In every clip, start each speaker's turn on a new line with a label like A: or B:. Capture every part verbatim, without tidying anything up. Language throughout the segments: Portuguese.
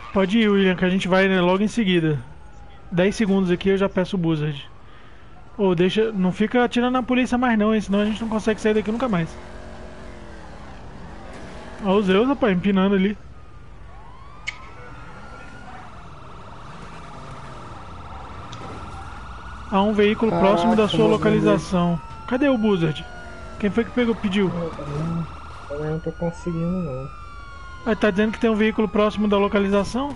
A: Pode ir, William, que a gente vai, né, logo em seguida. dez segundos aqui eu já peço o Buzzard. Ou deixa. Não fica atirando na polícia mais não, hein? Senão a gente não consegue sair daqui nunca mais. Olha os Zeus, rapaz, empinando ali. Há um veículo
B: Caraca,
A: próximo da sua
B: vou
A: localização. Cadê o Buzzard? Quem foi que pegou, pediu?
B: Eu não tô conseguindo não.
A: Ah, tá dizendo que tem um veículo próximo da localização?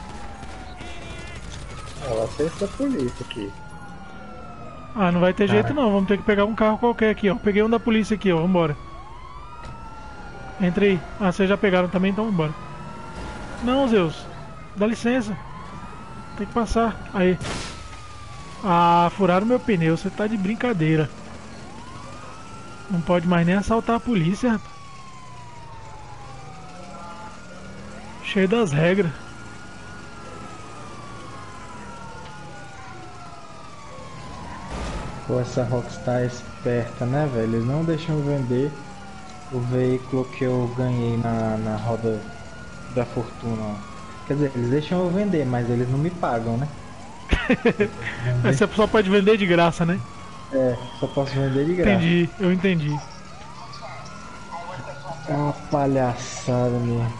B: Ela fez da polícia aqui.
A: Ah, não vai ter jeito
B: Cara.
A: não, vamos ter que pegar um carro qualquer aqui, ó. Peguei um da polícia aqui, ó, vambora. Entra aí. Ah, vocês já pegaram também, então vambora. Não, Zeus, dá licença. Tem que passar. Aí. Ah, furaram meu pneu, você tá de brincadeira. Não pode mais nem assaltar a polícia, rapaz. Cheio das regras.
C: Pô, essa Rockstar é esperta, né, velho? Eles não deixam eu vender o veículo que eu ganhei na, na roda da fortuna, ó. Quer dizer, eles deixam eu vender, mas eles não me pagam, né?
A: Mas você só pode vender de graça, né?
C: É, só posso vender de graça.
A: Entendi, eu entendi.
C: É uma palhaçada mesmo.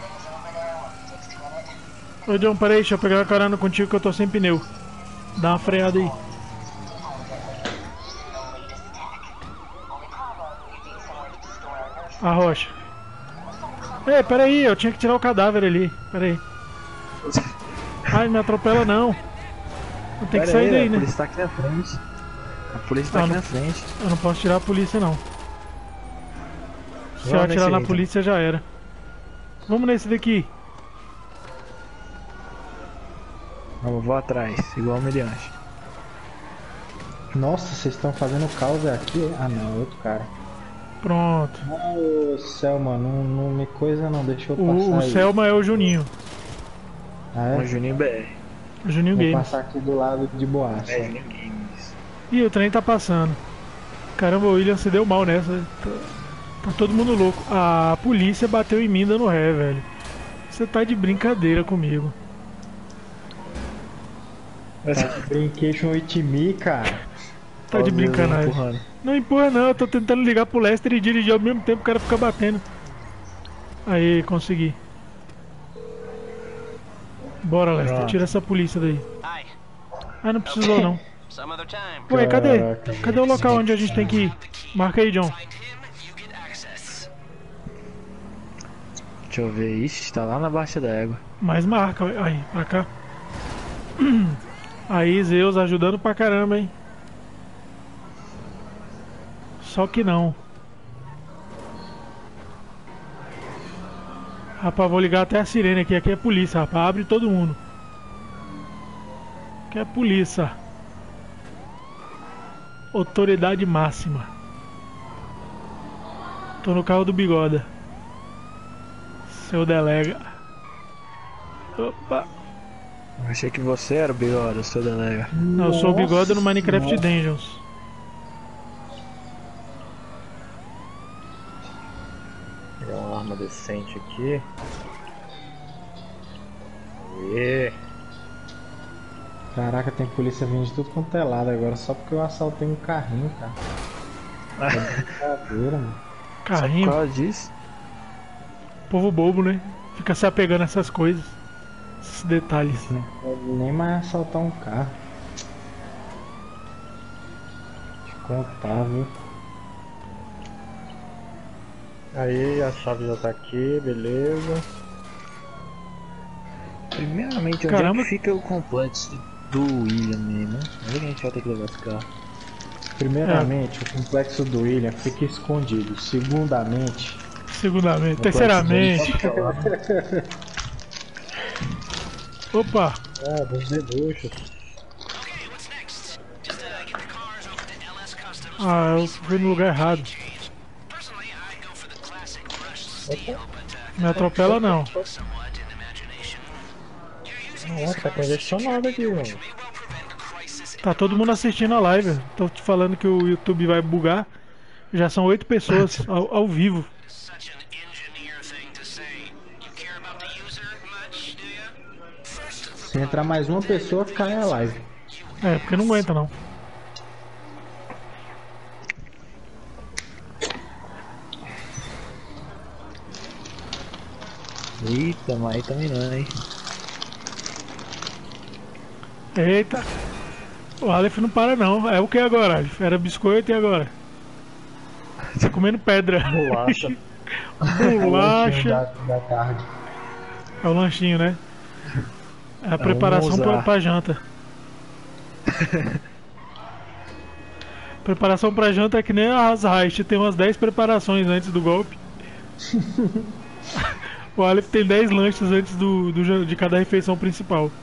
A: Ô John, peraí, deixa eu pegar uma carona contigo que eu tô sem pneu. Dá uma freada aí. A rocha. Ei, peraí, eu tinha que tirar o cadáver ali. Peraí. Ai, me atropela não. Eu tenho que
B: Pera
A: sair
B: aí,
A: daí,
B: a
A: né?
B: polícia tá aqui na frente. A polícia tá
A: Ah,
B: aqui
A: não.
B: na frente.
A: Eu não posso tirar a polícia não. Se eu
B: Vamos
A: atirar
B: nesse
A: na
B: aí, então.
A: polícia já era. Vamos nesse daqui.
B: Vamos, vou atrás, igual o mediante.
C: Nossa, vocês estão fazendo caos aqui? Ah não, é outro cara.
A: Pronto.
C: Ô, Selma, não, não me coisa não, deixa eu passar
A: O, o
C: aí.
A: Selma é o Juninho.
C: Ah,
B: Um
C: é?
B: Juninho B R.
A: O Juninho
C: Vou
A: Games.
C: passar aqui do lado de boaça.
B: É, Juninho Games.
A: Ih, o trem tá passando. Caramba, o William se deu mal nessa. Tá, tá todo mundo louco. A polícia bateu em mim dando ré, velho. Você tá de brincadeira comigo.
C: Brincation with me, cara.
A: Tá
B: Ó,
A: de
B: o Zeus
A: brincanagem.
B: empurrando.
A: Não empurra não, eu tô tentando ligar pro Lester e dirigir ao mesmo tempo, o cara fica batendo. Aí, consegui. Bora, Lester,
B: Pronto.
A: tira essa polícia daí.
D: Hi.
A: Ah, não precisou não.
D: Some other time.
A: Ué, cadê?
C: Caraca.
A: Cadê o local onde a gente tem que ir? Marca aí, John.
D: Find him, you get access.
B: Deixa eu ver. Ixi, tá lá na baixa da égua.
A: Mais marca, aí, pra cá. Aí, Zeus ajudando pra caramba, hein? Só que não. Rapaz, vou ligar até a sirene aqui. Aqui é polícia, rapaz. Abre todo mundo. Aqui é polícia. Autoridade máxima. Tô no carro do Bigoda. Seu delega. Opa.
B: Eu achei que você era o Bigode, o seu delega.
A: Não, eu sou o Bigoda no Minecraft
C: Nossa.
A: Dungeons.
B: Pegar uma arma decente aqui. Aê.
C: Caraca, tem polícia vindo de tudo quanto é lado agora, só porque eu assaltei um carrinho, cara. É brincadeira, mano.
B: Só por
A: Carrinho,
B: causa disso.
A: povo bobo, né? Fica se apegando a essas coisas. Esses detalhes.
C: Não pode nem mais assaltar um carro. Te contar, viu?
B: Aí, a chave já tá aqui, beleza. Primeiramente, onde
A: Caramba.
B: é que fica o complexo do William mesmo? Onde é que a gente vai ter que levar esse carro?
C: Primeiramente, o complexo do William fica escondido. Segundamente,
A: Segundamente. Terceiramente. Opa!
B: Ah, vamos ver bucho.
D: Okay, what's next? Just uh, get the cars over to L S Customs.
A: Ah, eu fui no lugar errado.
D: Personally, I go for the classic brushed steel, but uh,
A: Me atropela não.
D: somewhat in imagination. You're using these
B: Nossa, tá
D: cars
B: congestionado aqui, mano.
D: may well prevent a crisis.
A: Tá todo mundo assistindo a live. Tô te falando que o YouTube vai bugar. Já são oito pessoas ao, ao vivo.
D: Such an engineer thing to say. You care about the user much, do you?
C: Se entrar mais uma pessoa, cai a live.
A: É, porque não aguenta não.
B: Eita, mas aí também não, hein?
A: Eita. O Aleph não para não. É o que agora, Aleph? Era biscoito e agora? Tá comendo pedra.
B: Bolacha.
A: Bolacha.
C: Da, da tarde.
A: É o lanchinho, né? É a preparação
B: Vamos
A: pra,
B: usar.
A: pra janta. Preparação pra janta é que nem as Heist, tem umas dez preparações antes do golpe. O Aleph tem dez lanches antes do, do, jan- de cada refeição principal.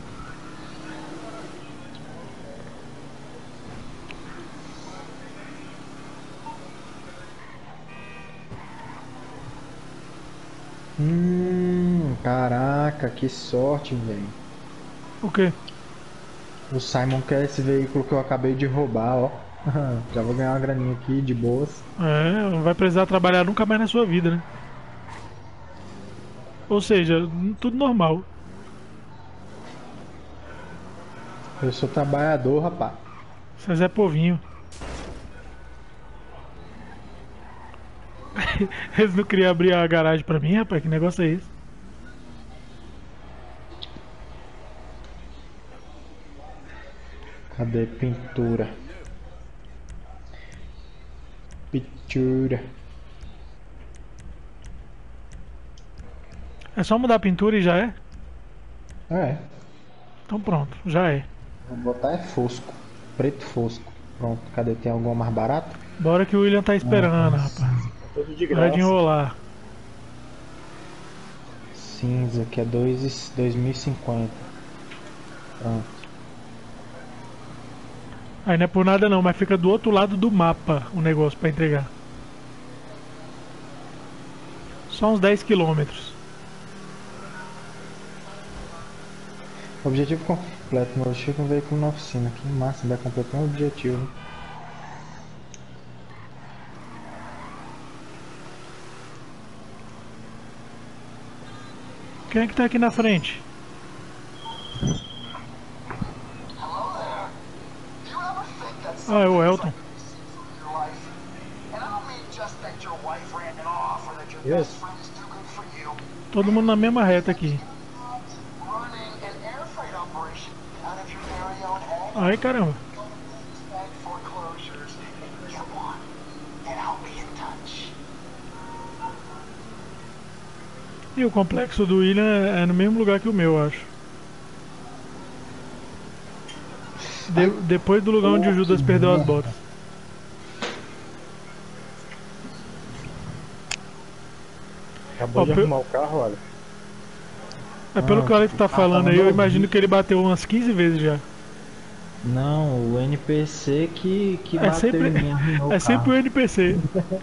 C: Hum, caraca, que sorte, velho.
A: O quê?
C: O Simon quer esse veículo que eu acabei de roubar, ó. Já vou ganhar uma graninha aqui de boas.
A: É, não vai precisar trabalhar nunca mais na sua vida, né? Ou seja, tudo normal.
C: Eu sou trabalhador, rapaz.
A: Você é Zé Povinho. Eles não queriam abrir a garagem pra mim, rapaz? Que negócio é esse?
C: Cadê pintura? Pintura.
A: É só mudar a pintura e já é?
C: É,
A: Então pronto, já é.
C: vou botar é fosco. Preto fosco. Pronto, cadê? Tem alguma mais barata?
A: Bora que o William tá esperando, rapaz.
B: Tudo de
A: Para de enrolar.
C: Cinza, que é dois mil e cinquenta. Pronto.
A: Aí não é por nada não, mas fica do outro lado do mapa o negócio pra entregar. Só uns dez quilômetros.
C: Objetivo completo. Modifica um veículo na oficina. Que massa, vai completar um objetivo. Né?
A: Quem é que tá aqui na frente? Ah, é o Elton.
B: Yes.
A: Todo mundo na mesma reta aqui. Ai, caramba. E o complexo do William é no mesmo lugar que o meu, eu acho. De- depois do lugar onde o Judas perdeu as botas.
B: Acabou
A: Ó,
B: de
A: pe-
B: arrumar o carro, olha.
A: É pelo
C: Ah,
A: que o Alex tá
C: o cara
A: falando
C: tá
A: aí, eu
C: novinho.
A: imagino que ele bateu umas quinze vezes já.
C: Não, o N P C que, que
A: É
C: bateu
A: sempre,
C: em mim, arruinou
A: é
C: o
A: sempre o
C: carro.
A: N P C.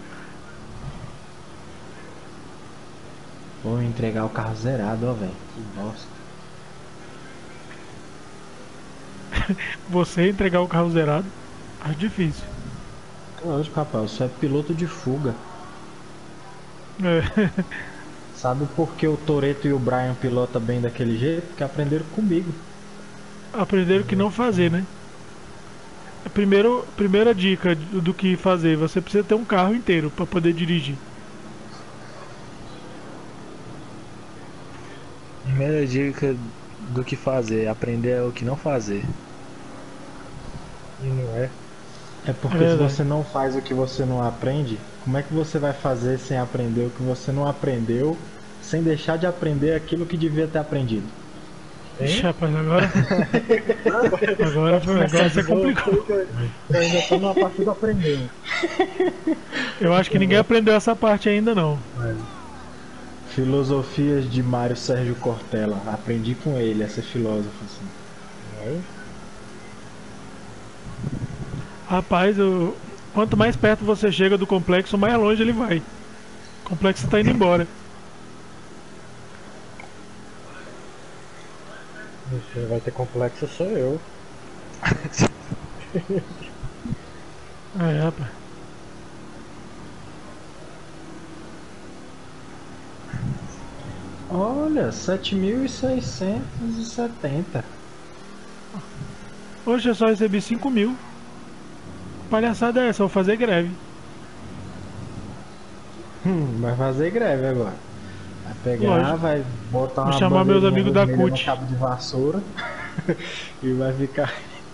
C: Vou entregar o carro zerado, ó, velho. Que bosta.
A: Você entregar o carro zerado, acho difícil.
C: Lógico, rapaz, você é piloto de fuga.
A: É.
C: Sabe por que o Toretto e o Brian pilotam bem daquele jeito? Porque aprenderam comigo.
A: Aprenderam o que não fazer, né? A primeiro, primeira dica do do que fazer, você precisa ter um carro inteiro para poder dirigir.
B: Primeira dica do que fazer, aprender o que não fazer. E não é.
C: É porque
A: É
C: se
A: verdade.
C: você não faz o que você não aprende, como é que você vai fazer sem aprender o que você não aprendeu, sem deixar de aprender aquilo que devia ter aprendido?
A: Ixi, rapaz, agora. Agora, foi- agora você complicou.
B: Eu ainda tô numa parte do aprender.
A: Eu acho que ninguém aprendeu essa parte ainda não.
C: Filosofias de Mário Sérgio Cortella. Aprendi com ele a ser filósofo assim.
B: É?
A: Rapaz, eu- quanto mais perto você chega do complexo, mais longe ele vai. O complexo tá indo embora.
B: Quem vai ter complexo sou eu.
A: É, rapaz.
C: Olha, sete mil seiscentos e setenta.
A: Hoje eu só recebi cinco mil. Palhaçada é essa, eu vou fazer greve.
C: Hum, vai fazer greve agora. Vai pegar,
A: Lógico.
C: vai botar
A: Vou
C: uma
A: chamar meus
C: bandeirinha
A: amigos da
C: vermelha no
A: C U T.
C: cabo de vassoura e vai ficar.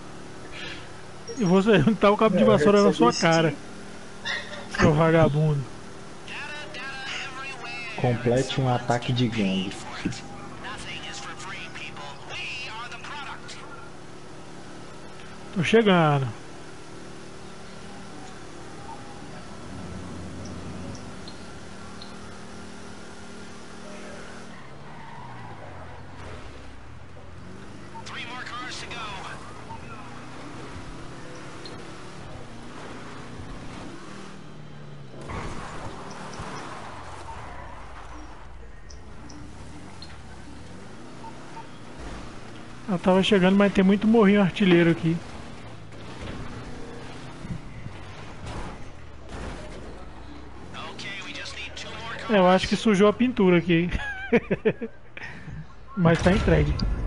A: E você juntar o cabo de
C: É, eu
A: vassoura na
C: recebi
A: sua cara, seu vagabundo.
D: Data, data everywhere.
C: Complete um ataque de gangue.
D: For it. Nothing is for free, people. We are the product.
A: Tô chegando.
D: Three more cars to go.
A: Ela tava chegando, mas tem muito morrinho artilheiro aqui.
D: Okay, we just need two more
A: É, eu
D: cars.
A: acho que sujou a pintura aqui, hein? Mas tá entregue.